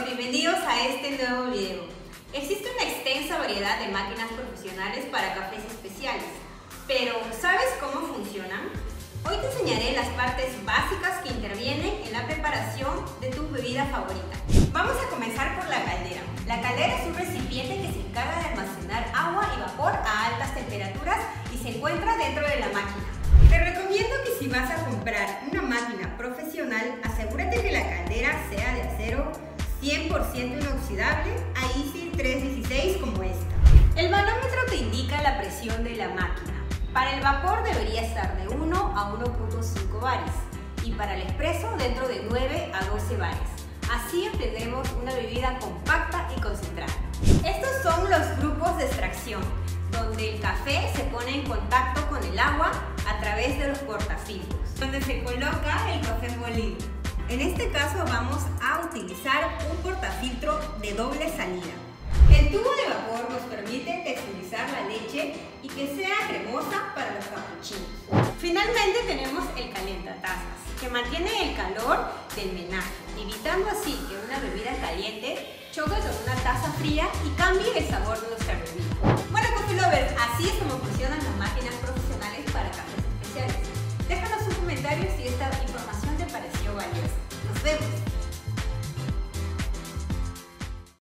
bienvenidos a este nuevo video. Existe una extensa variedad de máquinas profesionales para cafés especiales, pero ¿sabes cómo funcionan? Hoy te enseñaré las partes básicas que intervienen en la preparación de tu bebida favorita. Vamos a comenzar por la caldera. La caldera es un recipiente que se encarga de almacenar agua y vapor a altas temperaturas y se encuentra dentro de la máquina. Te recomiendo que si vas a comprar una máquina profesional, asegúrate que la caldera sea de acero 100% inoxidable, AISI 316 como esta. El manómetro te indica la presión de la máquina. Para el vapor debería estar de 1 a 1.5 bares y para el expreso dentro de 9 a 12 bares. Así obtendremos una bebida compacta y concentrada. Estos son los grupos de extracción, donde el café se pone en contacto con el agua a través de los portafiltros, donde se coloca el café molido. En este caso vamos a utilizar un portafiltro de doble salida. El tubo de vapor nos permite texturizar la leche y que sea cremosa para los capuchinos. Finalmente tenemos el calientatazas, que mantiene el calor del menaje, evitando así que una bebida caliente choque con una taza fría y cambie el sabor de nuestra bebida. Bueno, coffee lovers, así es como funcionan las máquinas profesionales